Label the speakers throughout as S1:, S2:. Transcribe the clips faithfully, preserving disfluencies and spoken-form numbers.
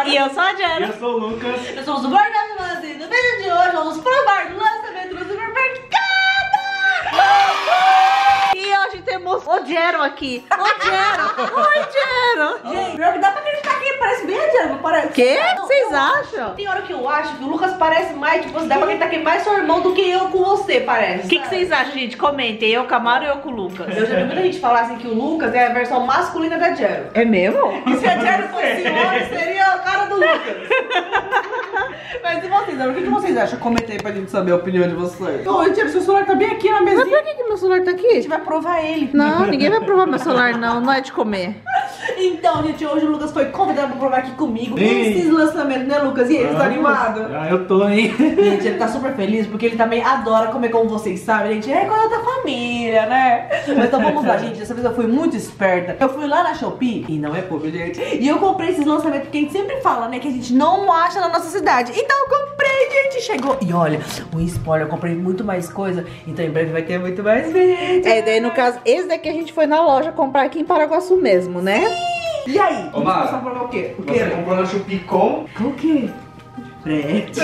S1: E eu sou a Jana.
S2: E eu sou o Lucas.
S1: Eu sou o Supermercado e no vídeo de hoje vamos provar do lançamento do supermercado. E hoje temos o Jero aqui. O Jero. Oi, Jero.
S3: Gente, pior que dá pra acreditar que ele parece bem a Jero, não parece?
S1: O quê?
S3: Não,
S1: Vocês
S3: eu
S1: acham?
S3: Tem hora que eu acho que o Lucas parece mais, tipo, dá pra acreditar que é mais seu irmão do que eu com você, parece.
S1: O que, que vocês acham, gente? Comentem. Eu com a Mara e eu com o Lucas.
S3: Eu já vi muita gente falar assim que o Lucas é a versão masculina da Jero.
S1: É mesmo?
S3: E se a Jero fosse homem, seria a cara do Lucas. Mas e vocês, o que, que vocês acham? Comenta aí pra gente saber a opinião de vocês. Ô, Jero, seu celular tá bem aqui na
S1: Mas
S3: mesinha.
S1: por que, que meu celular tá
S3: A
S1: aqui?
S3: gente vai provar ele.
S1: Não, ninguém vai provar meu celular, não. Não é de comer.
S3: Então, gente, hoje o Lucas foi convidado pra provar aqui comigo
S2: Ei.
S3: esses lançamentos, né, Lucas? E ele tá animado?
S2: Ah, eu tô, hein?
S3: Gente, ele tá super feliz porque ele também adora comer, como vocês sabem, gente. É coisa da família, né? Mas então vamos lá, gente. Dessa vez eu fui muito esperta. Eu fui lá na Shopee, e não é pouco, gente. E eu comprei esses lançamentos porque a gente sempre fala, né, que a gente não acha na nossa cidade. Então eu comprei, gente. Chegou. E olha, um spoiler, eu comprei muito mais coisa. Então em breve vai ter muito mais vídeo.
S1: É, daí no caso, esse daqui a gente foi na loja comprar aqui em Paraguaçu mesmo, né?
S3: E aí?
S2: Ô,
S3: Vamos
S2: Mara,
S3: passar por o quê? O
S2: Você
S3: quê?
S2: comprou na Shopee com?
S3: Com o quê? Frete.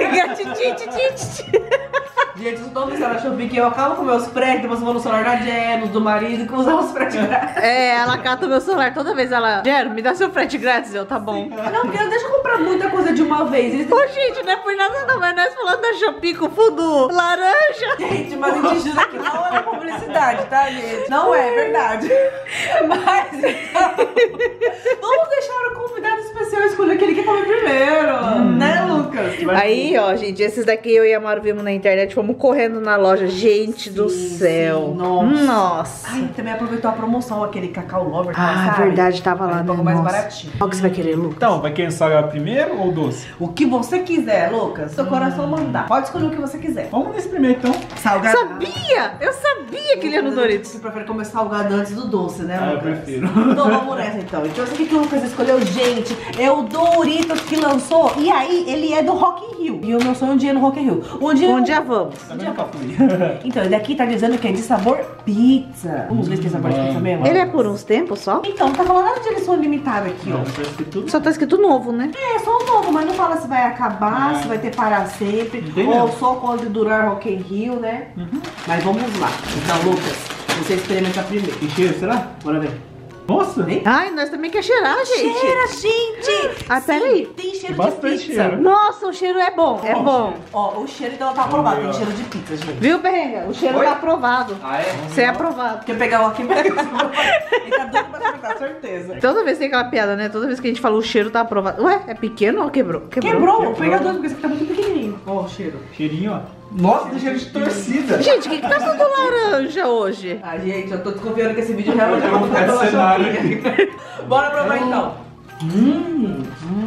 S3: Gente, eu tô pensando na Shopee que eu acabo com meus fretes, depois eu vou no celular da Jeno, do marido, que usar os fretes grátis.
S1: É, ela cata o meu celular toda vez. Ela, Jero, me dá seu frete grátis. Eu, tá bom.
S3: Não, porque não deixa eu comprar muita coisa de uma vez. Eles...
S1: Ô, gente, não é por nada não, mas nós falando da Shopee com fundo laranja.
S3: Gente, mas a gente jura que não é publicidade, tá, gente? Não é, é verdade. Mas, então, vamos deixar o convidado especial escolher o que ele quer comer primeiro. Hum. Né, Lucas?
S1: Aí, ó, gente, esses daqui eu e a Maru vimos na internet, fomos correndo na loja. Gente do
S3: Sim,
S1: céu.
S3: sim, nossa.
S1: Nossa.
S3: Ai, também aproveitou a promoção, aquele Cacau Lover.
S1: Ah,
S3: sabe?
S1: verdade, tava lá,
S3: É um
S1: né?
S3: pouco mais
S1: Nossa.
S3: baratinho.
S1: Qual que você vai querer, Lucas?
S2: Então, vai querer salgado primeiro ou doce?
S3: O que você quiser, Lucas. Seu coração mandar. Pode escolher o que você quiser.
S2: Vamos nesse primeiro, então.
S3: Salgado.
S1: Sabia! Eu sabia que ele ia no Doritos.
S3: Você prefere comer salgado antes do doce, né,
S2: Ah, eu
S3: Lucas?
S2: prefiro.
S3: Então vamos nessa, então. Então, esse aqui que o Lucas escolheu, gente, é o Doritos que lançou. E aí, ele é do Rock in Rio. E o meu sonho é um dia ir no Rock in Rio. Um dia...
S1: Um dia vamos.
S2: Também nunca fui.
S3: Então, ele aqui tá dizendo que é de sabor pizza. Vamos ver se tem sabor de pizza mesmo?
S1: Ele é por uns tempos só?
S3: Então, não tá falando nada de edição limitada aqui, ó.
S2: Não, parece que tudo.
S1: Só tá escrito novo, né?
S3: É, só um novo, mas não fala se vai acabar,
S2: É.
S3: se vai ter para sempre,
S2: Entendeu?
S3: ou só quando durar Rock in Rio, né?
S2: Uhum.
S3: Mas vamos lá. Então, Lucas, você experimenta primeiro.
S2: Tem cheiro, será?
S3: Bora ver.
S2: Nossa!
S3: Vem.
S1: Ai, nós também quer cheirar, gente.
S3: Cheira, gente!
S1: Ah,
S3: Sim,
S1: peraí.
S3: tem cheiro
S2: Tem
S3: de
S2: bastante
S3: pizza.
S2: cheiro.
S1: Nossa, o cheiro é bom. É bom.
S3: Ó, o cheiro então tá aprovado, tem cheiro de pizza, gente.
S1: Viu, Berrenga? O cheiro
S2: Oi?
S1: tá aprovado.
S2: Ah, é?
S1: Você é aprovado.
S3: Quer pegar um aqui mesmo? Ele tá doido pra acertar, certeza.
S1: Toda vez tem aquela piada, né? Toda vez que a gente fala o cheiro tá aprovado. Ué, é pequeno ou quebrou?
S3: Quebrou, vou
S2: Quebrou.
S3: pegar dois, porque esse aqui tá muito pequenininho. Ó, o cheiro.
S2: Cheirinho, ó. Nossa, tem cheiro de torcida.
S1: Gente, o que, que tá tudo laranja hoje?
S3: Ah, gente, eu tô desconfiando que esse vídeo realmente é uma
S2: É
S3: pela
S2: cenário.
S3: Shopee. Bora provar então. Hum.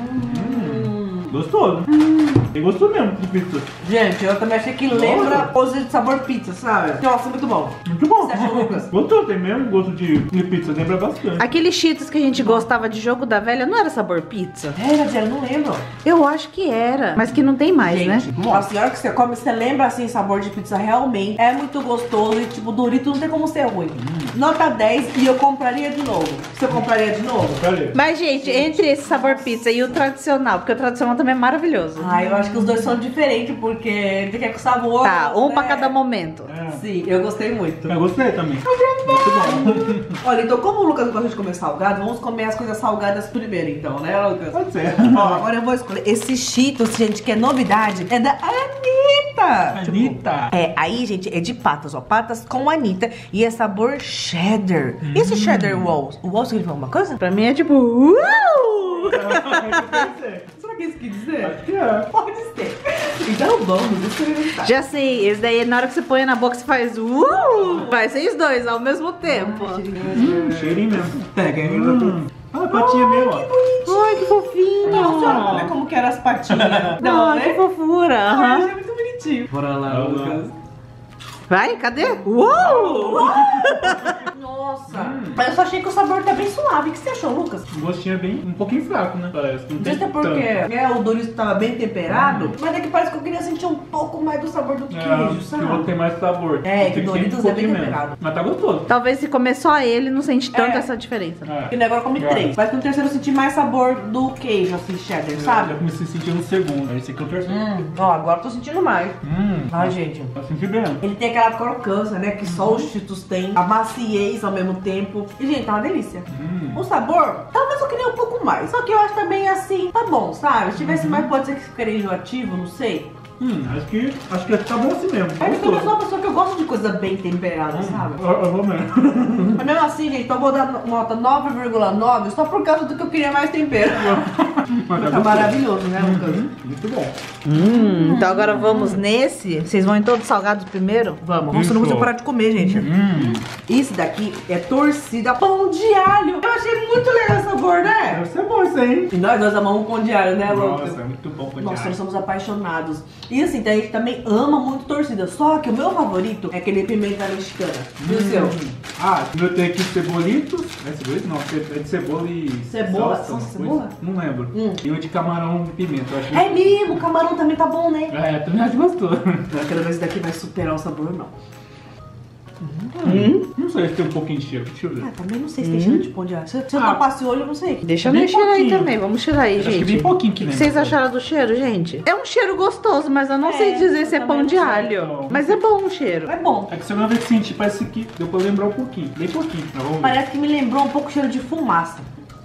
S2: Gostou, né? Tem gosto mesmo de pizza.
S3: Gente, eu também achei que lembra coisa de sabor pizza, sabe? Nossa, muito bom.
S2: Muito bom.
S3: Você achou, Lucas?
S2: Gostou, tem mesmo gosto de, de pizza, lembra bastante.
S1: Aquele Cheetos que a gente gostava de jogo da velha não era sabor pizza?
S3: É, Nadia, eu não lembro.
S1: Eu acho que era, mas que não tem mais,
S3: Gente,
S1: né?
S3: a senhora que você come, você lembra assim, sabor de pizza realmente. É muito gostoso e tipo, Dorito não tem como ser ruim. Nota dez e eu compraria de novo. Você compraria de novo?
S2: Cadê?
S1: Mas, gente, entre esse sabor pizza e o tradicional, porque o tradicional também é maravilhoso.
S3: Ah, eu acho que os dois são diferentes, porque tem que é com sabor.
S1: Tá, um
S3: né?
S1: pra cada momento.
S2: É.
S3: Sim, eu gostei muito.
S2: Eu gostei também. Muito bom.
S3: Olha, então como o Lucas gosta de comer salgado, vamos comer as coisas salgadas primeiro então, né, Lucas?
S2: Pode ser.
S3: Ó, agora eu vou escolher esse Cheetos, gente, que é novidade, é da Anitta.
S2: Anitta.
S3: É, aí, gente, é de patas, ó, patas com Anitta e é sabor cheddar. E esse cheddar walls? O walls significa alguma coisa?
S1: Pra mim é tipo... Uh!
S3: Será que é isso que quer dizer?
S2: Acho que é.
S3: Pode ser. Então vamos experimentar.
S1: Já sei, esse daí na hora que você põe na boca você faz... Uh! Vai ser os dois ao mesmo tempo.
S2: Hum, cheirinho mesmo.
S3: Pega aí.
S2: Hum. Ah, a patinha mesmo, ó.
S1: Ai, que fofinho.
S3: Nossa, olha como que eram as patinhas.
S1: Não, que fofura.
S3: Ai,
S1: aham.
S3: é muito bonitinho. Bora lá,
S2: Vamos lá.
S3: Lucas.
S1: Vai, cadê? Uou!
S3: Nossa. Hum. Mas eu só achei que o sabor tá bem suave. O que você achou, Lucas?
S2: O gostinho é bem, um pouquinho fraco, né? Parece. Não
S3: Não
S2: tem
S3: sei se é porque é, o Doritos tava bem temperado, hum. mas é que parece que eu queria sentir um pouco mais do sabor do
S2: é,
S3: queijo, sabe?
S2: Que o outro tem mais sabor.
S3: É, que o Doritos
S2: um
S3: é bem temperado.
S2: Menos. Mas tá gostoso.
S1: Talvez se comer só ele, não sente tanto
S3: É.
S1: essa diferença.
S2: É.
S3: E agora eu comi
S2: É.
S3: três. Mas que no terceiro eu senti mais sabor do queijo, assim, cheddar,
S2: Eu
S3: sabe?
S2: já comecei a sentir no segundo. Esse aqui é o terceiro.
S3: Hum, ó, agora eu tô sentindo mais.
S2: Hum.
S3: Ai, gente.
S2: Tá sentindo bem.
S3: Ele tem aquela crocância, né? Que só os Cheetos têm. A maciez ao mesmo tempo. E, gente, tá uma delícia.
S2: Hum.
S3: O sabor, talvez eu queria um pouco mais. Só que eu acho também assim, tá bom, sabe? Se tivesse mais, pode ser que ficaria enjoativo, não sei.
S2: Hum, acho que, acho que tá bom assim mesmo.
S3: É porque eu
S2: Gostoso.
S3: sou uma pessoa que eu gosto de coisa bem temperada, sabe?
S2: Eu, eu vou mesmo.
S3: Mas mesmo assim, gente, então eu vou dar nota nove vírgula nove só por causa do que eu queria mais tempero.
S2: Mas
S3: Tá
S2: gostoso.
S3: maravilhoso, né, Lucas?
S2: Uhum. Muito bom.
S1: Hum, então agora vamos nesse. Vocês vão em todos salgados primeiro?
S3: Vamos, vamos, senão não consigo parar de comer, gente.
S2: Hum.
S3: Isso daqui é torcida pão de alho. Eu achei muito legal o sabor, né?
S2: Deve ser bom isso aí.
S3: E nós dois amamos pão de alho, né, Lucas?
S2: Nossa, é muito bom pão de
S3: Nossa,
S2: alho.
S3: nós somos apaixonados. E assim, a gente também ama muito torcida. Só que o meu favorito é aquele pimenta mexicana. E o seu?
S2: Ah, o meu tem aqui cebolitos. É cebolito? Não, é de cebola e
S3: Cebola?
S2: salsa,
S3: Salsa,
S2: uma
S3: cebola?
S2: coisa. Não lembro.
S3: Hum.
S2: E o de camarão e pimenta. Eu acho
S3: É mesmo, o camarão também tá bom, né?
S2: É, também acho gostoso.
S3: Eu quero ver se daqui vai superar o sabor ou não.
S2: Hum. Não sei se tem um pouquinho de cheiro. Deixa eu ver.
S3: Ah, também não sei se tem cheiro de pão de alho. Se, se eu
S2: Ah.
S3: tapasse o olho, eu não sei.
S1: Deixa eu
S2: Bem
S1: mexer aí
S2: pouquinho.
S1: também. Vamos cheirar aí,
S2: Acho que
S1: gente.
S2: bem pouquinho que
S1: O que
S2: lembra.
S1: vocês acharam do cheiro, gente? É um cheiro gostoso, mas eu não
S3: É,
S1: sei dizer se é
S3: eu
S1: pão
S3: também
S1: de
S3: não sei,
S1: alho.
S2: não.
S1: Mas é bom o cheiro.
S3: É bom.
S2: É que se eu não ver sentir, parece que deu pra lembrar um pouquinho. Bem pouquinho. Mas vamos ver.
S3: Parece que me lembrou um pouco o cheiro de fumaça.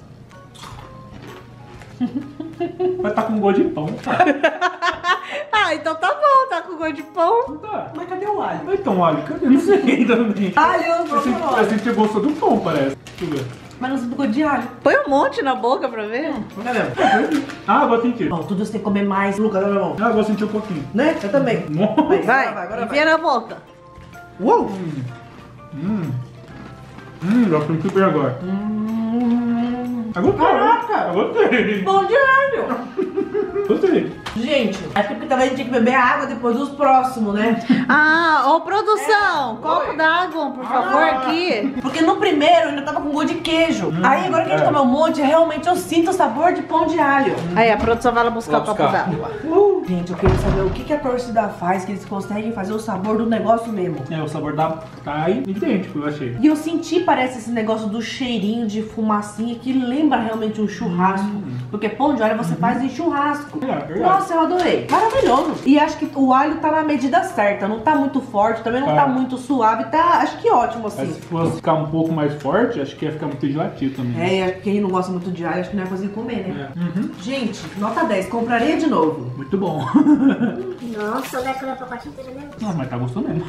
S2: Mas tá com gosto de pão, cara.
S1: Ah, então tá bom, tá com gosto de pão.
S2: Tá.
S3: Mas cadê o alho?
S2: Então, olha, cadê? Não sei também.
S3: Alho, eu
S2: Eu
S3: vou
S2: senti, eu senti o gosto do pão, parece. Deixa eu ver.
S3: Mas não se gosto de alho.
S1: Põe um monte na boca pra ver.
S3: Cadê?
S2: Ah, agora senti.
S3: Ó, tudo você tem que comer mais. Lucas, olha, irmão.
S2: Ah, agora senti um pouquinho.
S3: Né? Eu também.
S2: Nossa.
S3: Vai,
S1: Vai,
S3: agora vai.
S1: enfia na boca.
S3: Uou!
S2: Hum. Hum, já senti bem agora.
S3: Hum.
S2: Eu gostei.
S3: Caraca!
S2: Eu gostei.
S3: Pão de alho!
S2: Gostei.
S3: Gente, acho que porque talvez a gente tinha que beber água depois dos próximos, né?
S1: Ah, ô produção,
S3: É,
S1: copo
S3: oi.
S1: d'água, por favor,
S2: Ah.
S1: aqui.
S3: Porque no primeiro eu ainda tava com gosto de queijo. Aí agora que a gente
S2: é.
S3: comeu um monte, realmente eu sinto o sabor de pão de alho.
S1: Aí a produção vai lá buscar
S2: Vou
S1: o copo
S2: buscar.
S1: d'água.
S3: Uh, gente, eu queria saber o que, que a torcida faz, que eles conseguem fazer o sabor do negócio mesmo.
S2: É, o sabor da tá idêntico, eu achei.
S3: E eu senti, parece, esse negócio do cheirinho de fumacinha que lembra realmente um churrasco. Porque pão de alho você faz em churrasco.
S2: É, verdade.
S3: Nossa, eu adorei. Maravilhoso. E acho que o alho tá na medida certa. Não tá muito forte, também não
S2: Tá.
S3: tá muito suave. Tá, acho que ótimo
S2: Mas
S3: assim.
S2: se fosse ficar um pouco mais forte, acho que ia ficar muito enjoativo também.
S3: É, e acho que quem não gosta muito de alho, acho que não é coisa de comer, né?
S2: É. Uhum.
S3: Gente, nota dez. Compraria de novo.
S2: Muito bom.
S4: Nossa, o Leco leva o pacote inteiro mesmo.
S2: Não, mas tá gostoso mesmo.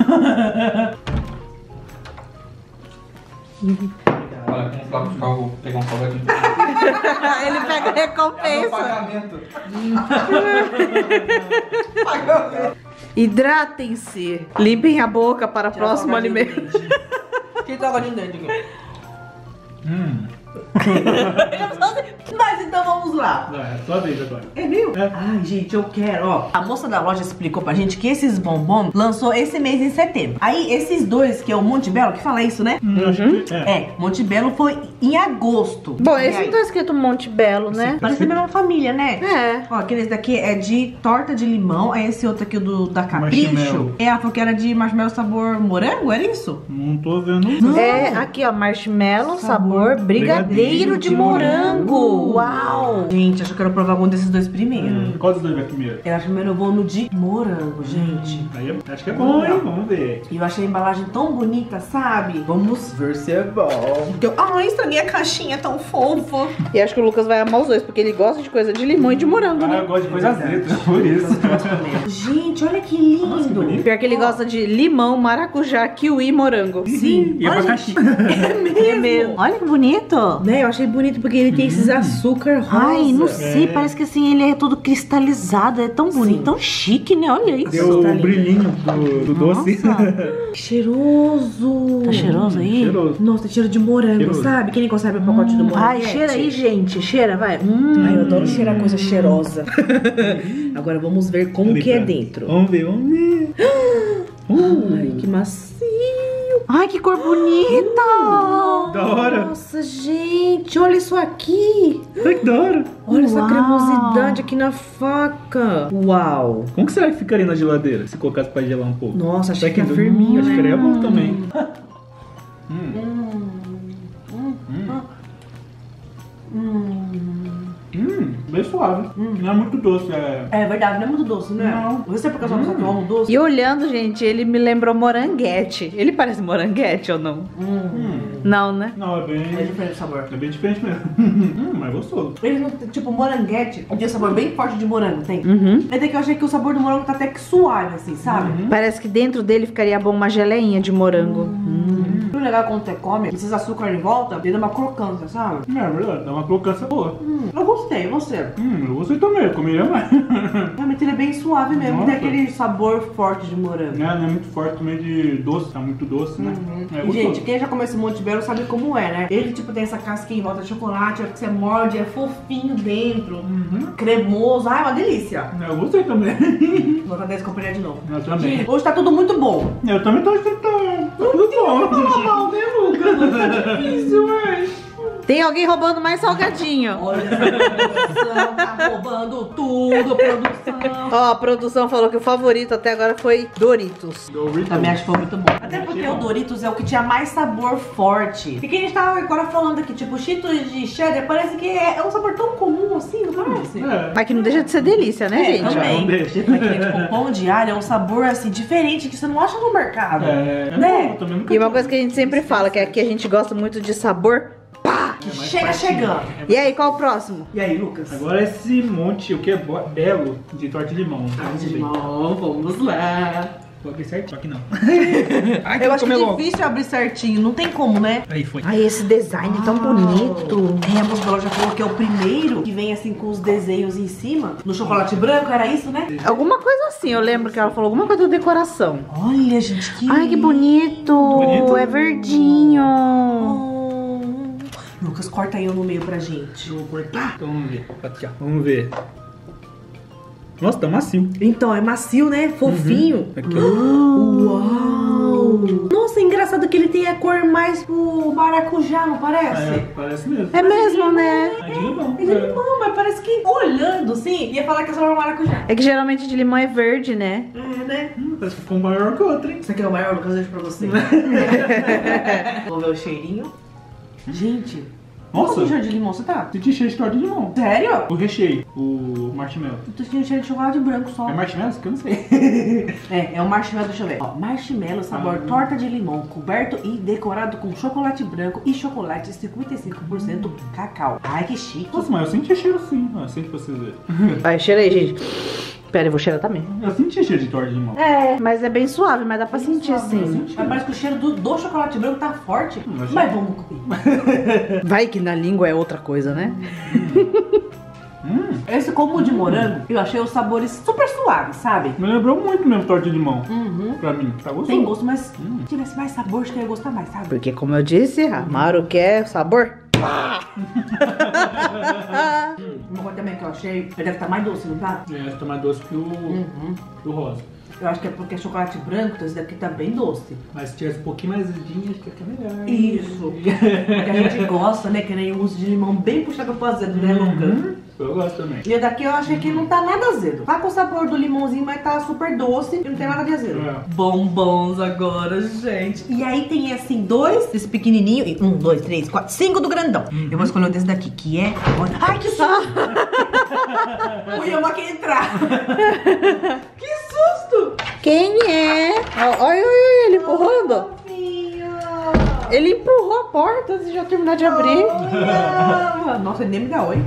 S5: Olha, com um flauta de carro, vou pegar um salve aqui.
S1: Ele pega a
S5: É meu
S1: recompensa.
S5: pagamento.
S1: Hidratem-se. Limpem a boca para o
S3: Tira
S1: próximo
S3: a água de
S1: alimento.
S3: dente. Quem tá água de dente aqui?
S2: Hum.
S3: Mas então vamos lá.
S2: É, só vez agora.
S3: É meu?
S2: É.
S3: Ai, gente, eu quero, ó. A moça da loja explicou pra gente que esses bombons lançou esse mês em setembro. Aí, esses dois, que é o Monte Belo, que fala isso, né?
S2: Hum, acho que é.
S3: É, Monte Belo foi em agosto.
S1: Bom,
S3: E
S1: esse
S3: aí?
S1: não tá escrito Monte Belo, né?
S3: Parece a mesma família, né?
S1: É.
S3: Ó, aquele daqui é de torta de limão. Aí esse outro aqui, o do, da Capricho.
S2: Marshmallow.
S3: É, ela falou que era de marshmallow sabor morango, era isso?
S2: Não tô vendo.
S1: É, aqui ó, marshmallow, sabor,
S3: Sabor
S1: brigadeiro
S2: brigadeiro
S1: de
S2: de
S1: morango. Uau!
S3: Gente, acho que eu quero provar algum desses dois primeiro.
S2: Hum, qual dos dois vai primeiro?
S3: Eu acho que primeiro eu vou no de morango, gente.
S2: Aí eu acho que é bom, hein? Vamos ver.
S3: E eu achei a embalagem tão bonita, sabe? Vamos ver se é bom. Porque eu... Ai, estraguei a caixinha tão fofa.
S1: E acho que o Lucas vai amar os dois, porque ele gosta de coisa de limão e de morango,
S2: Ah,
S1: né?
S2: eu gosto de coisa azeda, por isso.
S3: Gente, olha que lindo.
S2: Nossa, que bonito.
S1: Pior que ele gosta de limão, maracujá, kiwi e morango.
S3: Sim,
S2: E é
S3: olha,
S2: abacaxi.
S3: é mesmo.
S1: Olha que bonito.
S3: Né, eu achei bonito porque ele tem esses açúcar rosa.
S1: Ai, não sei,
S2: É.
S1: parece que assim, ele é todo cristalizado, é tão bonito,
S3: Sim.
S1: tão chique, né? Olha isso.
S2: Deu
S3: Tá
S2: o
S3: lindo.
S2: brilhinho do, do doce.
S3: Que cheiroso.
S1: Tá cheiroso aí?
S2: Cheiroso.
S3: Nossa, tem cheiro de morango,
S2: Cheiroso.
S3: sabe? Quem consegue o pacote do morango?
S1: Ai, cheira aí, gente. Cheira, vai. Hum.
S3: Ai, eu adoro cheirar coisa cheirosa. Agora vamos ver como que é
S2: Vamos ver.
S3: dentro.
S2: Vamos ver, vamos ver. Uh,
S3: Ai, que macio.
S1: Ai, que cor bonita!
S2: da hora.
S3: Nossa, gente, olha isso aqui.
S2: Ai, que da hora.
S3: Olha essa
S1: Uau.
S3: cremosidade aqui na faca. Uau.
S2: Como que será que ficaria na geladeira se colocasse pra gelar um pouco?
S3: Nossa, achei
S2: Será
S3: que tá firminho,
S2: Acho
S3: né?
S2: que ficaria bom também. Hum.
S3: Hum. Hum.
S2: Hum.
S3: Hum.
S2: Hum, bem suave. Não é muito doce, é...
S3: É verdade, não é muito doce, né?
S2: Não.
S3: Você é por causa do que eu amo doce?
S1: E olhando, gente, ele me lembrou moranguete. Ele parece moranguete ou não?
S3: Hum.
S2: Hum.
S1: Não, né?
S2: Não, é bem...
S3: É diferente o sabor.
S2: É bem diferente mesmo. Hum, mas é gostoso.
S3: Eles não tem, tipo, moranguete, tem um sabor bem forte de morango, tem?
S1: Uhum.
S3: Até que eu achei que o sabor do morango tá até que suave, assim, sabe?
S2: Uhum.
S1: Parece que dentro dele ficaria bom uma geleinha de morango. Hum.
S3: O legal quando você come, esses açúcar em volta, ele dá uma crocância, sabe?
S2: É verdade, dá uma crocância boa.
S3: Hum, eu gostei, e você?
S2: Hum, eu gostei também, eu comeria mais.
S3: Realmente ele é bem suave mesmo,
S2: Nossa.
S3: tem aquele sabor forte de morango.
S2: Não é, não é muito forte também de doce, tá muito doce, né?
S3: Uhum.
S2: É
S3: E,
S2: gostoso.
S3: gente, quem já comeu esse Monte Belo sabe como é, né? Ele, tipo, tem essa casquinha em volta de chocolate, é que você morde, é fofinho dentro,
S2: Uhum.
S3: cremoso. Ai, uma delícia.
S2: Eu gostei também.
S3: Vou fazer esse companhia de novo.
S2: Eu também.
S3: Gente, hoje tá tudo muito bom.
S2: Eu também tô achando que tá, tá tudo bom.
S3: Mal, né, Lucas? Tá difícil, mas...
S1: Tem alguém roubando mais salgadinho.
S3: Olha, a produção tá roubando tudo, produção.
S1: Ó, a produção falou que o favorito até agora foi Doritos.
S2: Doritos.
S3: Também acho que foi muito bom. Até porque o Doritos é o que tinha mais sabor forte. E que a gente tava agora falando aqui, tipo, Cheetos de cheddar, parece que é, é um sabor tão comum assim, não parece?
S2: É.
S1: Mas que não deixa de ser delícia, né,
S3: É,
S1: gente?
S3: também.
S2: Não deixa.
S3: Porque, tipo, pão de alho é um sabor, assim, diferente que você não acha no mercado.
S2: É, é
S3: Né?
S2: novo, também nunca
S1: E uma
S2: tive.
S1: coisa que a gente sempre fala, que aqui a gente gosta muito de sabor. Pá!
S3: Que
S2: É mais
S3: chega
S2: facinho.
S3: chegando.
S1: E aí, qual o próximo?
S3: E aí, Lucas?
S2: Agora esse monte, o que é bo- belo, de torta de limão.
S3: Ai, de limão, vamos lá.
S2: Vou abrir certo, só que não.
S3: Eu acho que é difícil abrir certinho, não tem como, né?
S2: Aí foi.
S1: Ai, esse design tão bonito.
S3: É, a moça já falou que é o primeiro que vem assim com os desenhos em cima. No chocolate branco, era isso, né?
S1: Alguma coisa assim, eu lembro que ela falou alguma coisa de decoração.
S3: Olha, gente, que
S1: Ai, que bonito.
S2: Bonito.
S1: É verdinho.
S3: Hum. Lucas, corta aí um no meio pra gente.
S2: Eu vou cortar. Então vamos ver. Aqui, ó. Vamos ver. Nossa, tá macio.
S3: Então, é macio, né? Fofinho.
S2: Aqui, ó.
S3: Uau! Nossa, é engraçado que ele tem a cor mais pro maracujá, não parece?
S2: É, parece mesmo.
S1: É mesmo, né?
S2: É de limão.
S3: É de limão, mas parece que olhando, sim, ia falar que é só maracujá.
S1: É que geralmente de limão é verde, né?
S3: É, né?
S2: Hum, parece que ficou maior que o outro, hein?
S3: Isso aqui é o maior Lucas, deixa pra você. Vamos ver o cheirinho. Gente,
S2: Nossa.
S3: qual cheiro de limão você tá?
S2: Senti cheiro de torta de limão.
S3: Sério?
S2: O recheio, o marshmallow.
S3: Eu tô sentindo cheiro de chocolate branco só.
S2: É marshmallow? Isso que eu não sei.
S3: É, é o marshmallow, deixa eu ver. Ó, marshmallow sabor
S2: Ah.
S3: torta de limão, coberto e decorado com chocolate branco e chocolate cinquenta e cinco por cento cacau. Ai, que chique.
S2: Nossa, mas eu senti cheiro sim. Ó, sente pra vocês verem.
S1: Vai, cheira aí, gente. Pera, eu vou cheirar também.
S2: Eu senti cheiro de torta de limão.
S1: É, mas é bem suave, mas dá pra sentir sim.
S3: Mas parece que o cheiro do, do chocolate branco tá forte.
S2: Hum, achei-
S3: Mas vamos comer.
S1: Vai que na língua é outra coisa, né?
S2: Hum,
S3: Esse como de morango, eu achei os sabores super suaves, sabe?
S2: me lembrou muito mesmo torta de limão.
S3: Uhum.
S2: Pra mim, tá gostoso.
S3: Tem gosto, mas
S2: Hum.
S3: se tivesse mais sabor, acho que eu ia gostar mais, sabe?
S1: Porque como eu disse, Amaro quer sabor.
S3: Uma coisa também que eu achei, ele deve estar mais doce, não tá?
S2: É, tá mais doce que o,
S3: Uhum.
S2: que o rosa.
S3: Eu acho que é porque é chocolate branco, então esse daqui tá bem doce.
S2: Mas se tivesse um pouquinho mais azedinho, acho que ia ficar melhor.
S3: Isso. Porque a gente gosta, né? Que nem o uso de limão bem puxado pro azedo, né, Lucas?
S2: Uhum. Eu gosto também.
S3: E o daqui eu achei que não tá nada azedo. Tá com o sabor do limãozinho, mas tá super doce e não tem nada de azedo.
S2: É.
S3: Bombons agora, gente. E aí tem assim, dois desse pequenininho. E um, dois, três, quatro, cinco do grandão. Eu vou escolher um desse daqui, que é... Ai, que susto! O Yama quer entrar. Que susto!
S1: Quem é? Ó, Olha, olha, olha, ele empurrando.
S3: Fofinho.
S1: Ele empurrou a porta antes de eu terminar de abrir.
S3: Olha. Nossa, ele nem me dá oi.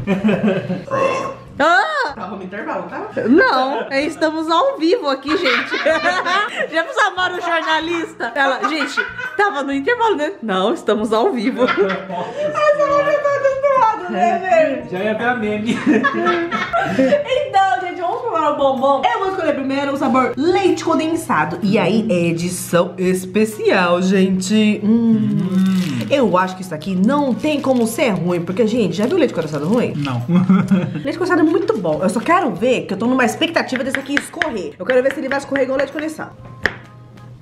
S1: Ah!
S3: Tava no intervalo, tá?
S1: Não, estamos ao vivo aqui, gente. Já precisa amar o jornalista. Ela, gente, tava no intervalo, né? Não, estamos ao vivo.
S3: Essa mulher tá acostumada, né, velho?
S2: Já ia ver a meme.
S3: Então, gente, vamos provar o bombom. Eu vou escolher primeiro o sabor leite condensado. E aí, é edição especial, gente. Hum. Eu acho que isso aqui não tem como ser ruim. Porque, gente, já viu leite condensado ruim?
S2: Não.
S3: Leite condensado é muito bom. Eu só quero ver que eu tô numa expectativa desse aqui escorrer. Eu quero ver se ele vai escorrer igual leite condensado.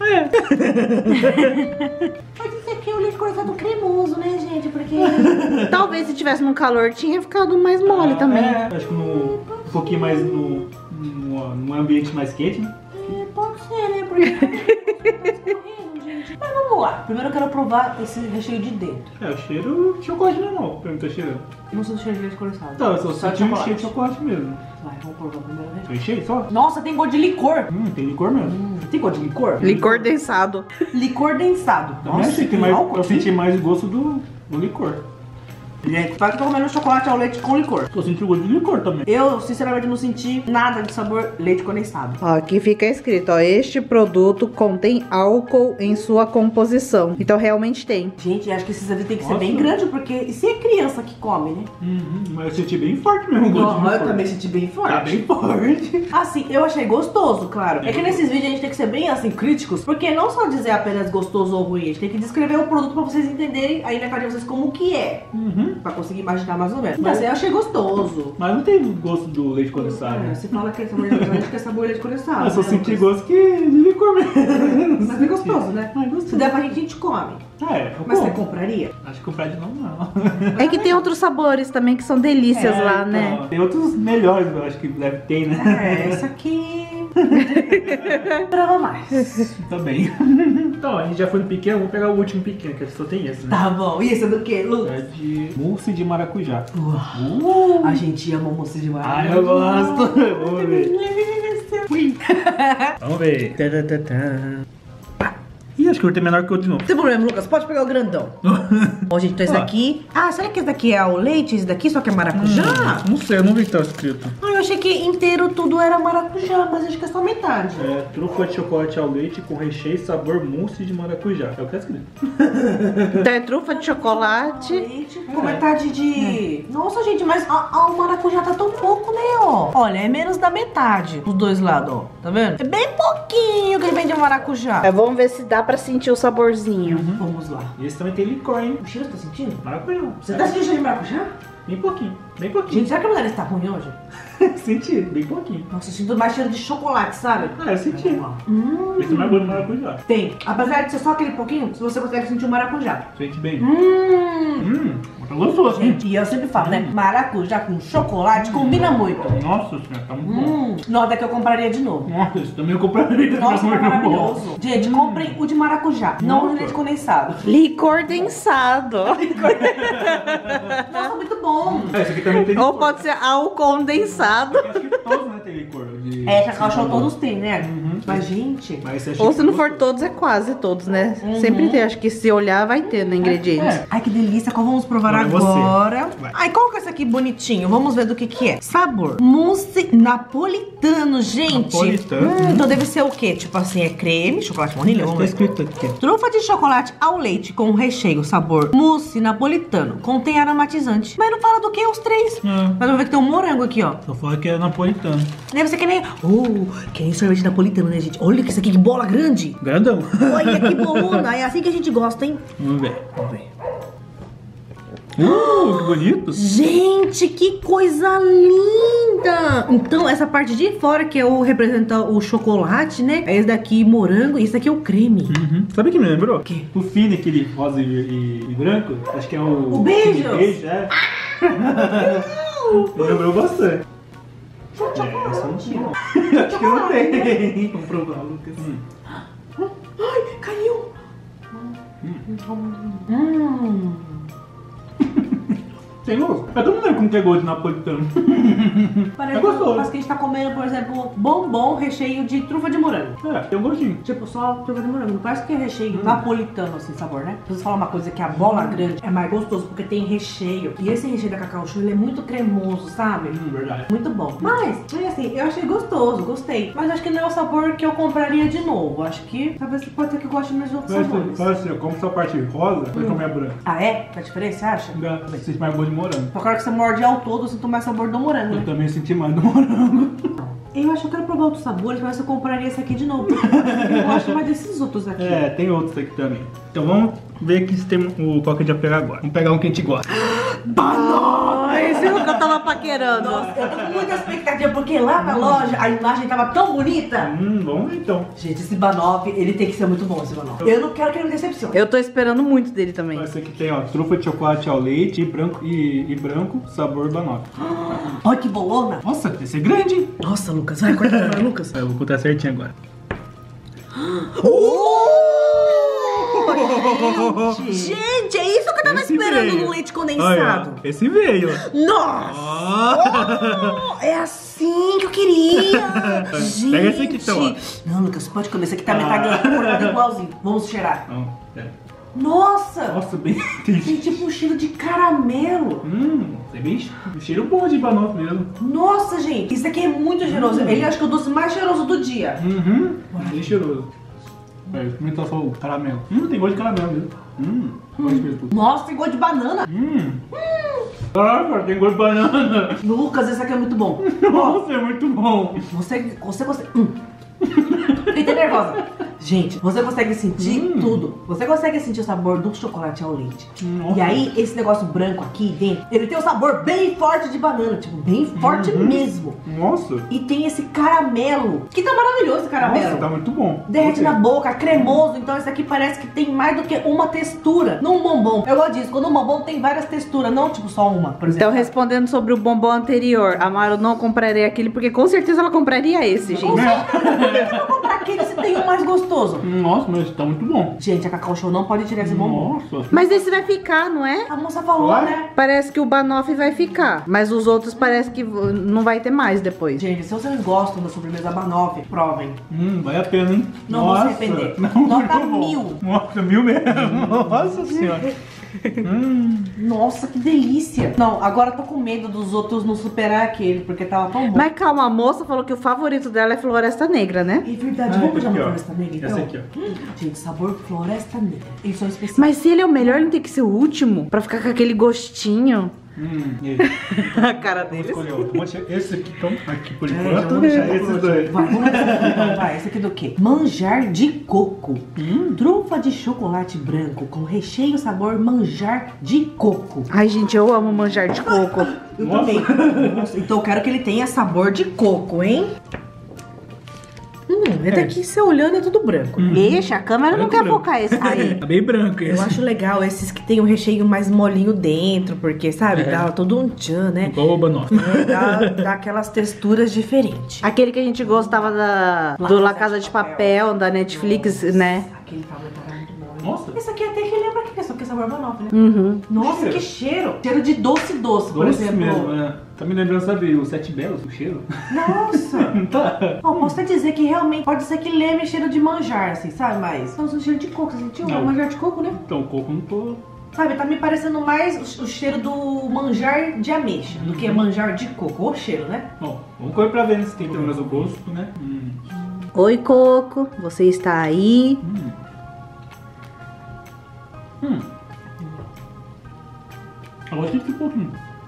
S3: Mas isso aqui é o leite condensado cremoso, né, gente? Porque...
S1: Talvez se tivesse no calor tinha ficado mais mole também.
S2: É, acho que no, um pouquinho mais no, no, no ambiente mais quente, né?
S3: É, pode ser, né? Porque tá escorrendo, gente. Mas vamos lá. Primeiro eu quero provar esse recheio de dentro.
S2: É, o cheiro de chocolate normal, pra mim tá cheirando.
S3: Eu não sei o cheiro de leite condensado.
S2: Tá, eu só
S3: Só de
S2: senti um
S3: chocolate.
S2: cheiro de chocolate mesmo.
S3: Vai, vamos provar primeiro, né?
S2: Recheio só?
S3: Nossa, tem gosto de licor.
S2: Hum, tem licor mesmo.
S3: Hum, tem gosto de licor?
S1: Licor densado.
S3: Licor densado.
S2: Também achei que mais,
S3: álcool
S2: eu
S3: aqui.
S2: senti mais o gosto do, do licor.
S3: Gente, só que eu tô comendo chocolate ao leite com licor.
S2: Eu senti o gosto de licor também.
S3: Eu, sinceramente, não senti nada de sabor leite condensado.
S1: Ó, aqui fica escrito, ó, este produto contém álcool em sua composição. Então realmente tem.
S3: Gente, acho que esses ali tem que ser
S2: Nossa.
S3: bem grande, porque e se é criança que come, né?
S2: Uhum, mas eu senti bem forte mesmo o gosto de
S3: Não, eu
S2: licor.
S3: também senti bem forte.
S2: Tá bem forte.
S3: Assim, eu achei gostoso, claro. É que nesses vídeos a gente tem que ser bem, assim, críticos, porque não só dizer apenas gostoso ou ruim, a gente tem que descrever o produto pra vocês entenderem aí na cara de vocês como que é.
S2: Uhum.
S3: Pra conseguir imaginar mais ou menos. Então,
S2: Mas-
S3: assim, eu achei gostoso.
S2: Mas não tem gosto do leite condensado.
S3: É,
S2: né?
S3: você fala que é sabor de leite, acho que é sabor de leite condensado.
S2: Eu só
S3: né,
S2: senti
S3: Lucas?
S2: gosto que de licor mesmo.
S3: Mas é gostoso, né?
S2: Ah, é
S3: Se
S2: gostoso.
S3: der pra gente, a gente come.
S2: Ah, é.
S3: Mas você
S2: bom.
S3: compraria?
S2: Acho que comprar de novo não.
S1: É que tem outros sabores também que são delícias
S2: É,
S1: lá,
S2: então,
S1: né?
S2: Tem outros melhores, eu acho que deve ter, né?
S3: É, esse aqui... Esperava mais.
S2: Também. Então, a gente já foi no pequeno, vamos pegar o último pequeno, que só tem esse, né?
S3: Tá bom. E esse é do que, Lu?
S2: É de mousse de maracujá.
S3: Uh, a gente ama moça de maracujá.
S2: Ai, eu gosto. Vamos ver.
S3: Delícia.
S2: Fui. Vamos ver. Ih, acho que o outro é menor que o outro de novo.
S3: Não tem problema, Lucas. Pode pegar o grandão. Ó, gente, então esse
S2: Ó.
S3: daqui... Ah, será que esse daqui é o leite? Esse daqui só que é maracujá?
S2: Não sei, eu não vi o que tá escrito.
S3: Ah, eu achei que inteiro tudo era maracujá, mas acho que é só metade.
S2: É, trufa de chocolate ao leite com recheio e sabor mousse de maracujá. É o que tá escrito.
S1: Então é trufa de chocolate.
S3: Leite com metade de... Nossa, gente, mas a, a- o maracujá tá tão pouco, né, ó. Olha, é menos da metade os dois lados, ó. Tá vendo? É bem pouquinho que ele vem de maracujá.
S1: É, vamos ver se dá pra sentir o saborzinho.
S3: Vamos lá.
S2: E esse também tem licor, hein?
S3: O cheiro você tá sentindo?
S2: Maracujá.
S3: Você tá sentindo cheiro de maracujá?
S2: Bem pouquinho. Bem pouquinho.
S3: Gente, será que a mulher está ruim hoje?
S2: Senti, bem pouquinho.
S3: Nossa, eu sinto mais cheiro de chocolate, sabe?
S2: Ah, eu senti.
S3: Hum.
S2: Esse é mais bom de maracujá.
S3: Tem. Apesar de ser só aquele pouquinho, se você consegue sentir o maracujá.
S2: Sente bem.
S3: Hum.
S2: Hum, tá gostoso, hein?
S3: Gente, e eu sempre falo, né? Maracujá com chocolate combina muito.
S2: Nossa senhora, tá muito bom.
S3: Hum. Nota que eu compraria de novo.
S2: Nossa, esse também eu compraria.
S3: Nossa,
S2: tá
S3: tá
S2: muito bom.
S3: maravilhoso. Gente, comprem o de maracujá, não o de
S2: Nossa.
S3: leite condensado.
S1: Licor densado.
S3: Nossa, muito bom.
S2: É, esse aqui também tem
S1: Ou
S2: licor.
S1: pode ser álcool condensado.
S2: Acho que todos, né, tem licor. De...
S3: É, Cacau Show todos têm, né?
S2: Uhum.
S3: Mas, gente...
S2: Mas esse
S1: Ou se não
S2: é
S1: for
S2: gostoso.
S1: todos, é quase todos, né? Sempre tem, acho que se olhar vai ter no ingredientes.
S2: É.
S3: Ai, que delícia. Qual vamos provar
S2: Agora é você.
S3: agora?
S2: Vai.
S3: Ai, qual que é esse aqui bonitinho? Vamos ver do que que é. Sabor. Mousse napolitano, gente.
S2: Napolitano.
S3: Hum, então deve ser o quê? Tipo assim, é creme, chocolate vanilha?
S2: Acho
S3: Vamos
S2: que tá
S3: ver.
S2: escrito aqui.
S3: Trufa de chocolate ao leite com recheio, sabor mousse napolitano. Contém aromatizante. Mas não fala do que os três.
S2: Não.
S3: Mas vamos ver que tem um morango aqui, ó.
S2: Só fala que é napolitano.
S3: Deve ser que nem... Oh, que nem sorvete napolitano, né, gente? Olha que isso aqui, que bola grande.
S2: Grandão.
S3: Olha que bolona. É assim que a gente gosta, hein?
S2: Vamos ver. Vamos ver. Uh, que bonito.
S3: Gente, que coisa linda! Então, essa parte de fora, que é o representa o chocolate, né? É esse daqui, morango, e esse daqui é o creme.
S2: Uhum. Sabe o que me lembrou?
S3: quê?
S2: O Fini, aquele rosa e, e- e branco. Acho que é o...
S3: O beijo?
S2: O beijo, é. Me lembrou bastante. É, essa não tinha. Acho que não tem. Vamos provar, Lucas. Hum.
S3: Ai, caiu! Hum.
S2: Tem gosto. Eu não lembro como que é gosto de napolitano.
S3: Parece,
S2: É gostoso.
S3: parece que a gente tá comendo, por exemplo, bombom recheio de trufa de morango.
S2: É, tem um gostinho.
S3: Tipo, só trufa de morango. Não parece que é recheio napolitano, assim, sabor, né? Preciso falar uma coisa, que a bola grande é mais gostoso, porque tem recheio. E esse recheio da Cacau Show, ele é muito cremoso, sabe?
S2: Hum, verdade.
S3: Muito bom. Mas, é assim, eu achei gostoso, gostei. Mas acho que não é o sabor que eu compraria de novo. Acho que talvez pode ser que eu goste mais de outros
S2: Mas
S3: sabores.
S2: fala assim, eu como só a parte rosa, vai comer a branca.
S3: Ah, é? Tá diferente, você acha?
S2: Dá, sente mais gosto de morango.
S3: Eu quero que você morde ao todo, eu sinto mais sabor do morango,
S2: Eu
S3: né?
S2: também senti mais do morango.
S3: Eu acho que eu quero provar outros sabores, mas eu compraria esse aqui de novo. Porque eu gosto mais desses outros aqui.
S2: É, tem outros aqui também. Então vamos ver aqui se tem o qual que a gente vai pegar agora. Vamos pegar um que a gente gosta.
S1: Ah, esse é o que eu tava paquerando.
S3: Nossa, eu tô com muita expectativa, porque lá na loja a imagem tava tão bonita.
S2: Hum, vamos ver então.
S3: Gente, esse banoffee, ele tem que ser muito bom, esse banoffee. Eu não quero que ele me decepcione.
S1: Eu tô esperando muito dele também.
S2: Esse aqui tem, ó, trufa de chocolate ao leite e branco, e, e branco sabor banoffee.
S3: Olha que bolona.
S2: Nossa, esse é grande, hein?
S3: Nossa, Lucas, vai cortar pra Lucas.
S2: Eu vou botar certinho agora.
S3: Gente, é isso que eu tava
S2: Esse
S3: esperando
S2: veio.
S3: no leite condensado.
S2: Olha, esse veio.
S3: Nossa! Oh, é assim que eu queria. Gente.
S2: Pega esse aqui então, ó.
S3: Não, Lucas, pode comer. Esse aqui tá metade tá igualzinho. Vamos cheirar.
S2: Não, é.
S3: Nossa!
S2: Nossa, bem.
S3: Tem tipo um cheiro de caramelo.
S2: Hum, é bem um cheiro bom de banoffee mesmo.
S3: Nossa, gente, isso aqui é muito cheiroso.
S2: Hum.
S3: Ele acho que é o doce mais cheiroso do dia.
S2: Uhum, bem cheiroso. Vai, experimentar só o caramelo. Hum, tem gosto de caramelo mesmo. Hum, gosto mesmo.
S3: Nossa, tem gosto de banana.
S2: Hum. Caraca, tem gosto de banana.
S3: Lucas, esse aqui é muito bom.
S2: Nossa, é muito bom.
S3: Você, você consegue... Hum. Fiquei nervosa. Gente, você consegue sentir
S2: Hum.
S3: tudo. Você consegue sentir o sabor do chocolate ao leite.
S2: Nossa.
S3: E aí, esse negócio branco aqui dentro, ele tem um sabor bem forte de banana. Tipo, bem forte
S2: Uhum.
S3: mesmo.
S2: Nossa.
S3: E tem esse caramelo, que tá maravilhoso esse caramelo.
S2: Nossa, tá muito bom.
S3: Derrete
S2: Gostei.
S3: na boca, cremoso. Então esse aqui parece que tem mais do que uma textura. Num bombom. Eu gosto disso. Quando um bombom tem várias texturas, não tipo só uma, por exemplo.
S1: Então, respondendo sobre o bombom anterior, a Maru não compraria aquele, porque com certeza ela compraria esse, gente.
S3: Eu vou comprar aquele se tem um mais gostoso.
S2: Nossa, mas tá muito bom.
S3: Gente, a Cacau Show não pode tirar esse bombom.
S2: Nossa.
S1: Mas esse vai ficar, não é?
S3: A moça falou,
S2: Vai?
S3: né?
S1: Parece que o banoffee vai ficar, mas os outros parece que v- não vai ter mais depois.
S3: Gente, se vocês gostam da sobremesa banoffee, provem.
S2: Hum, vale a pena, hein?
S3: Não vou se
S2: Nossa.
S3: arrepender.
S2: Não,
S3: Nota
S2: muito bom.
S3: mil.
S2: Nossa, mil mesmo. Nossa senhora. Hum.
S3: Nossa, que delícia. Não, agora eu tô com medo dos outros não superar aquele, porque tava tão bom.
S1: Mas calma, a moça falou que o favorito dela é Floresta Negra, né?
S3: É verdade,
S2: Ah,
S3: vamos já
S2: aqui,
S3: uma
S2: ó.
S3: floresta negra, então?
S2: Essa aqui, ó.
S3: Hum, gente, sabor floresta negra. Eles são específicos.
S1: Mas se ele é o melhor, ele tem que ser o último, pra ficar com aquele gostinho.
S2: Hum, e aí?
S1: A cara
S2: Vou
S1: deles.
S2: escolher outro. Vou deixar esse aqui, então, aqui por
S3: É, já
S2: enquanto.
S3: vou deixar
S2: Esses
S3: por
S2: dois.
S3: último. Vai, vamos nesse aqui, então, vai. Esse aqui do quê? Manjar de coco.
S2: Hum.
S3: Trufa de chocolate branco com recheio sabor manjar de coco.
S1: Ai, gente, eu amo manjar de coco.
S3: Eu
S2: Nossa.
S3: também. Nossa, então eu quero que ele tenha sabor de coco, hein? Hum, é daqui você olhando é tudo branco.
S1: Deixa, a câmera não
S2: Branco,
S1: quer
S2: branco.
S1: focar esse aí.
S2: Tá bem branco esse.
S3: Eu acho legal esses que tem um recheio mais molinho dentro, porque, sabe,
S2: É.
S3: dá todo um tchan, né?
S2: Igual o banoffee.
S3: Dá, dá aquelas texturas diferentes.
S1: Aquele que a gente gostava da, do La Casa de Papel, da Netflix, né?
S3: Aquele sabor tá muito bom.
S2: Nossa.
S3: Esse aqui até que lembra que é só que é sabor banoffee, né?
S1: Uhum.
S3: Nossa,
S2: Cheiro.
S3: que cheiro! Cheiro de doce doce, por
S2: Doce
S3: exemplo.
S2: mesmo, né? Tá me lembrando, sabe, o Sete Belos, o cheiro?
S3: Nossa!
S2: Não tá?
S3: Ó, posso até dizer que realmente pode ser que lembre cheiro de manjar, assim, sabe? Mas estamos no cheiro de coco, você sentiu?
S2: Não.
S3: Manjar de coco, né?
S2: Então, o coco não tô...
S3: Sabe, tá me parecendo mais o, o cheiro do manjar de ameixa do que manjar de coco. O cheiro, né?
S2: Ó, vamos correr pra ver se tem pelo menos o gosto, né? Hum.
S1: Oi, Coco, você está aí?
S2: Hum. Hum. Agora tem que pouquinho.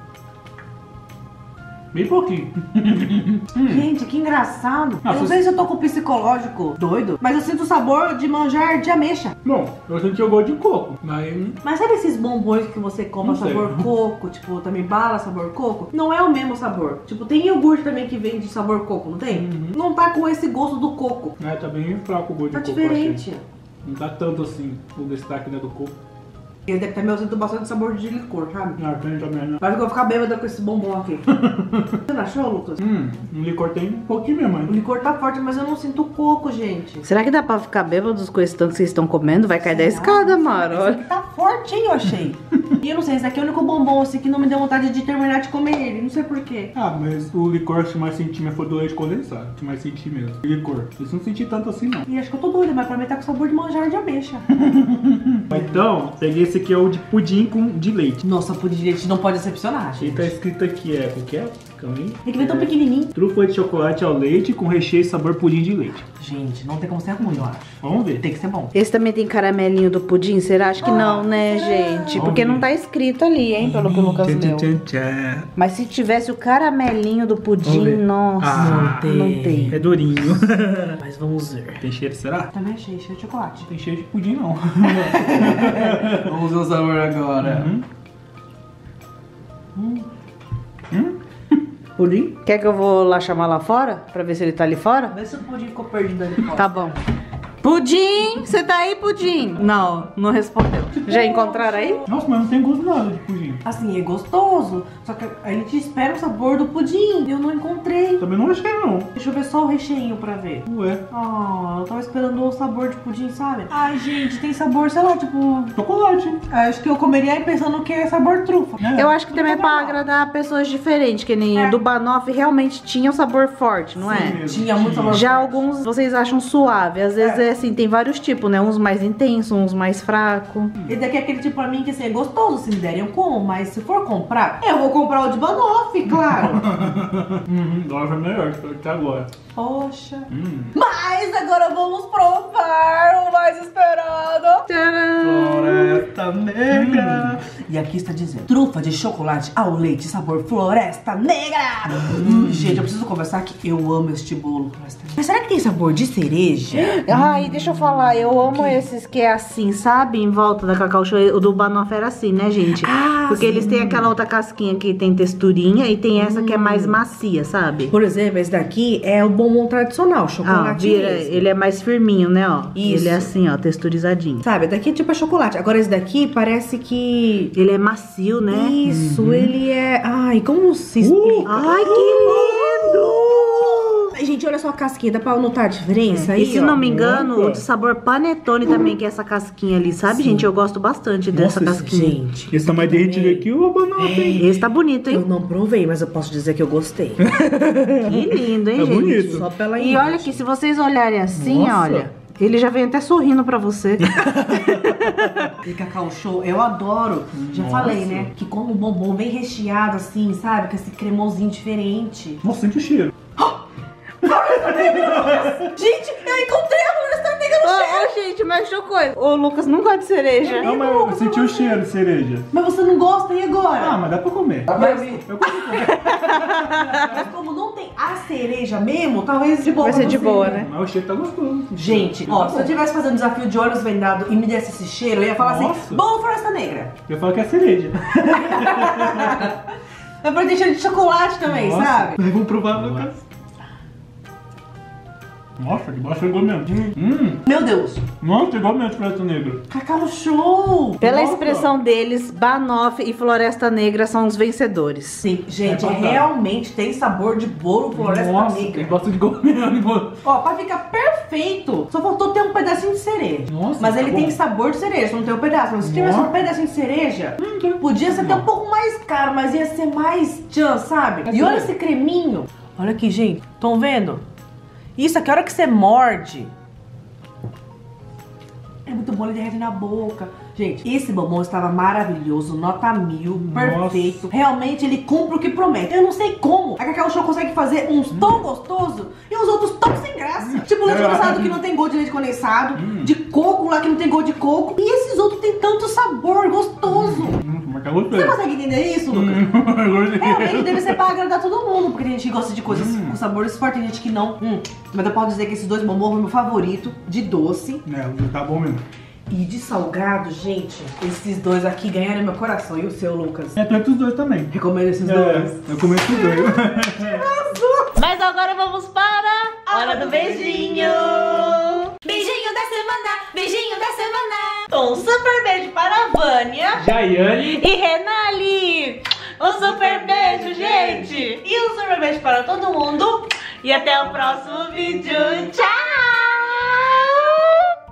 S2: Bem pouquinho. Hum.
S3: Gente, que engraçado.
S2: Ah,
S3: eu não
S2: você-
S3: sei se eu tô com o psicológico doido, mas eu sinto o sabor de manjar de ameixa.
S2: Bom, eu senti o gosto de coco, mas...
S3: Mas sabe esses bombons que você compra
S2: Não sei.
S3: sabor coco, tipo, também bala sabor coco? Não é o mesmo sabor. Tipo, tem iogurte também que vem de sabor coco, não tem?
S2: Uhum.
S3: Não tá com esse gosto do coco.
S2: É, tá bem fraco o gosto
S3: Tá
S2: de coco, eu achei.
S3: diferente.
S2: Não tá tanto assim o destaque, né, do coco.
S3: Ele deve estar me sentindo bastante sabor de licor, sabe?
S2: Ah, tem também, né?
S3: Acho que eu vou ficar bêbada com esse bombom aqui. Você não achou, Lucas?
S2: Hum, um licor tem um pouquinho mesmo,
S3: O
S2: hein?
S3: licor tá forte, mas eu não sinto coco, gente.
S1: Será que dá pra ficar bêbado com esse tanto que vocês estão comendo? Vai cair da escada, Mara.
S3: Esse
S1: Olha.
S3: aqui tá forte, hein, eu achei. E eu não sei, esse aqui é o único bombom assim que não me deu vontade de terminar de comer ele. Não sei porquê.
S2: Ah, mas o licor que mais senti mesmo foi do leite condensado. Que mais senti mesmo. O licor. Isso não senti tanto assim, não.
S3: E acho que eu tô doida, mas pra mim tá com sabor de manjar de ameixa.
S2: Então, peguei esse aqui, é o de pudim com de leite.
S3: Nossa, pudim de leite não pode decepcionar,
S2: E
S3: gente.
S2: tá escrito aqui, é, o que é? Calma aí.
S3: É que vem tão pequenininho.
S2: Trufa de chocolate ao leite com recheio e sabor pudim de leite.
S3: Gente, não tem como ser ruim, eu acho.
S2: Vamos ver.
S3: Tem que ser bom.
S1: Esse também tem caramelinho do pudim? Será? Acho que não, né, gente? Porque não tá escrito ali, hein, pelo que o Lucas
S2: Tchan,
S1: leu.
S2: tchan, tchan.
S1: Mas se tivesse o caramelinho do
S2: Vamos
S1: pudim,
S2: ver.
S1: nossa,
S2: Ah,
S1: não tem.
S2: É durinho.
S3: Mas vamos ver.
S2: Tem cheiro, será?
S3: Também achei cheio de chocolate.
S2: Tem cheiro de pudim, não.
S5: Vamos ver o sabor agora.
S2: Uhum. Hum?
S3: Pudim?
S1: Quer que eu vou lá chamar lá fora? Pra ver se ele tá ali fora?
S3: Vê se o pudim ficou perdido ali fora.
S1: Tá bom. Pudim! Você tá aí, Pudim? Não, não respondeu. Já encontraram aí?
S2: Nossa, mas não tem gosto nada de pudim.
S3: Assim, é gostoso. Só que a gente espera o sabor do pudim. Eu não encontrei.
S2: Também não achei, não.
S3: Deixa eu ver só o recheinho pra ver.
S2: Ué.
S3: Ah, eu tava esperando o sabor de pudim, sabe? Ai, gente, tem sabor, sei lá, tipo...
S2: Chocolate.
S3: Acho que eu comeria aí pensando que é sabor trufa.
S2: É.
S1: Eu acho que também é pra agradar pessoas diferentes, que nem
S3: É.
S1: o do Banoffee realmente tinha um sabor forte, não
S2: Sim,
S1: é?
S2: mesmo.
S3: Tinha muito sabor
S1: Já
S3: forte.
S1: alguns vocês acham suave, às vezes é, assim, tem vários tipos, né? Uns mais intensos, uns mais fracos.
S3: Esse daqui é aquele tipo pra mim que assim, é gostoso, se me derem eu como, mas se for comprar, eu vou comprar o de Banoffee, claro.
S2: Uhum, agora foi melhor que até agora.
S3: Poxa.
S2: Hum.
S3: Mas agora vamos provar o mais esperado.
S1: Tcharam!
S2: Floresta Negra.
S3: E aqui está dizendo, trufa de chocolate ao leite, sabor floresta negra. Hum, gente, eu preciso conversar que eu amo este bolo. Floresta negra. Mas será que tem sabor de cereja?
S1: Ai, deixa eu falar, eu amo esses que é assim, sabe? Em volta da Cacau Show. O do Banoffee era assim, né, gente?
S3: Ah,
S1: Porque
S3: sim.
S1: eles têm aquela outra casquinha que tem texturinha e tem essa que é mais macia, sabe?
S3: Por exemplo, esse daqui é o bombom tradicional,
S1: Ah,
S3: chocolate
S1: vira,
S3: mesmo.
S1: ele é mais firminho, né, ó?
S3: Isso.
S1: Ele é assim, ó, texturizadinho.
S3: Sabe, daqui é tipo é chocolate. Agora esse daqui parece que...
S1: Ele é macio, né?
S3: Isso, ele é... Ai, como se explica?
S1: Ai, que lindo!
S3: Ai, gente, olha só a casquinha, dá pra notar a diferença aí,
S1: E se
S3: ó.
S1: não me engano,
S2: Opa.
S1: o de sabor panetone também, que é essa casquinha ali, sabe, gente? Eu gosto bastante dessa
S2: Nossa,
S1: casquinha.
S3: Gente,
S2: Esse tá mais derretido aqui, o Banoffee, hein?
S1: Esse tá bonito,
S3: eu
S1: hein?
S3: não provei, mas eu posso dizer que eu gostei.
S1: Que lindo, hein,
S2: É
S1: gente?
S2: bonito.
S3: Só pela
S1: E
S3: imagem.
S1: olha aqui, se vocês olharem assim,
S2: Nossa.
S1: olha, ele já vem até sorrindo pra você.
S3: E Cacau Show, eu adoro. Já
S2: Nossa.
S3: falei, né? Que como o bombom bem recheado, assim, sabe? Com esse cremosinho diferente.
S2: Nossa, sente o cheiro.
S3: Gente, eu encontrei a floresta negra no cheiro.
S1: Ô, ô, gente, mas deixa eu coisa. O Lucas não gosta de cereja.
S2: Não, mas eu senti o cheiro de cereja.
S3: Mas você não gosta, e agora?
S2: Ah, mas dá pra comer.
S3: Mas,
S2: Eu consigo comer.
S3: mas como não tem a cereja mesmo, talvez de boa
S1: Vai
S3: pra
S1: ser de
S3: você,
S1: boa, né?
S2: Mas o cheiro tá gostoso.
S3: Gente, ó, se eu tivesse fazendo desafio de olhos vendados e me desse esse cheiro, eu ia falar assim,
S2: Nossa.
S3: bom floresta negra.
S2: Eu falo que é cereja.
S3: Mas pode ter cheiro de chocolate também,
S2: Nossa.
S3: sabe?
S2: Mas vamos provar, Lucas. Nossa, que bosta igual mesmo. Hum,
S3: Meu Deus.
S2: nossa, igual mesmo de Floresta Negra.
S3: Cacau Show.
S1: Pela
S2: Nossa.
S1: expressão deles, Banoffee e Floresta Negra são os vencedores.
S3: Sim, gente,
S2: É bacana.
S3: realmente tem sabor de bolo floresta
S2: Nossa,
S3: negra.
S2: tem gosto de igual mesmo.
S3: Ó, pra ficar perfeito, só faltou ter um pedacinho de cereja.
S2: Nossa,
S3: mas
S2: tá
S3: ele
S2: bom.
S3: tem sabor de cereja, não tem o pedaço. Mas se tivesse
S2: Nossa.
S3: um pedacinho de cereja, podia ser até um pouco mais caro, mas ia ser mais tchan, sabe? E olha esse creminho. Olha aqui, gente. Estão vendo? Isso aqui, a hora que você morde, é muito bom, ele derrete na boca. Gente, esse bombom estava maravilhoso, nota mil, perfeito. Realmente ele cumpre o que promete. Eu não sei como a Cacau Show consegue fazer uns tão gostosos e os outros tão sem graça. Tipo leite condensado que não tem gosto de leite condensado, de coco lá que não tem gosto de coco. E esses outros tem tanto sabor gostoso.
S2: Hum, mas tá gostoso.
S3: Você consegue entender isso, Lucas? Realmente deve ser pra agradar todo mundo, porque tem gente que gosta de coisas com sabores fortes, tem gente que não. Hum. Mas eu posso dizer que esses dois bombons são meu favorito, de doce.
S2: É, tá bom mesmo.
S3: E de salgado, gente, esses dois aqui ganharam meu coração. E o seu, Lucas?
S2: É, tu é dos dois também.
S3: Recomendo esses
S2: É,
S3: dois.
S2: eu comi esses dois.
S1: Mas agora vamos para a hora do beijinho.
S6: Beijinho da semana, beijinho da semana.
S1: Um super beijo para a Vânia
S2: Jaiane.
S1: e Renali. Um super beijo, gente. E um super beijo para todo mundo. E até o próximo vídeo. Tchau!